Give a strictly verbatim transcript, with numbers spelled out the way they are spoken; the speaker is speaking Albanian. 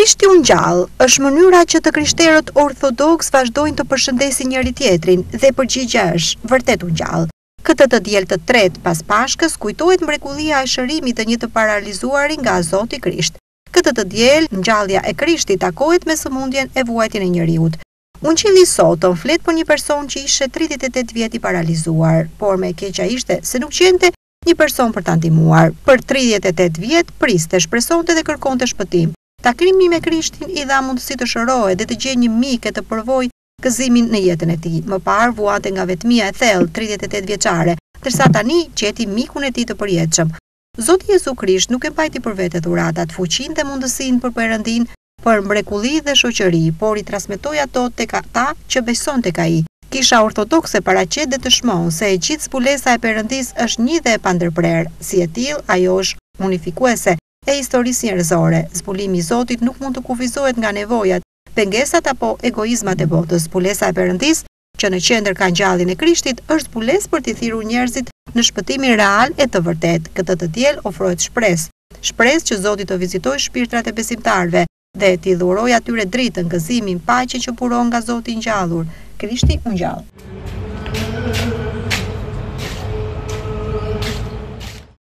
Krishti u ngjall është mënyra që të krishterët ortodoks vazhdojnë të përshëndesin njëri tjetrin dhe përgjigja është vërtet u ngjall. Këtë të diel të tretë pas Pashkës kujtohet mrekullia e shërimit të një të paralizuarit nga Zoti Krisht. Këtë të diel ngjallja e Krishtit takohet me sëmundjen e vuajtjen e njeriut. Ungjilli sotëm flet për një person që ishte tridhjetë e tetë vjet i paralizuar, por me keqja ishte se nuk gjente një person për ta ndihmuar. Për tridhjetë e tetë vjet priste, shpresonte dhe kërkonte shpëtim. Takimi me Krishtin i dha mundësi të shërohej dhe të gjejë një mik e të provojë gëzimin në jetën e tij. Më parë vuante nga vetmia e thellë, tridhjetë e tetë vjeçare, ndërsa tani gjeti mikun e tij të përjetshëm. Zoti Jezu Krisht nuk e mbajti për vete dhuratat, fuqinë dhe mundësinë për Perëndin, për mrekulli dhe shoqëri, por i transmetoi ato tek ata që beson tek ai. Kisha ortodokse paraqet dhe të shmon se e gjithë zbulesa e Perëndis është një dhe e pandërprer. Si e tillë, ajo është unifikuese e historisë njerëzore. Zbulimi i Zotit nuk mund të kufizohet nga nevojat, pengesat apo egoizmat e botës. Zbulesa e Perëndis, që në qendër ka ngjalljen e Krishtit, është zbulesë për t'i thirrur njerëzit në shpëtimin real e të vërtet. Këtë të diel ofrohet shpresë, shpresë që Zoti të vizitojë shpirtrat e besimtarëve dhe t'i dhurojë atyre dritën, gëzimin, paqen që buron nga Zoti i ngjallur. Krishti u ngjall.